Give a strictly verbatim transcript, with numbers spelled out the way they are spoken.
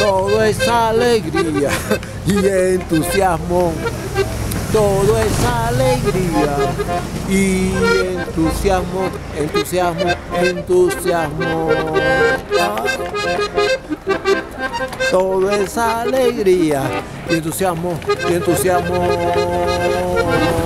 todo es alegría y entusiasmo. Todo es alegría y entusiasmo, entusiasmo, entusiasmo. Ah. Todo es alegría y entusiasmo, y entusiasmo.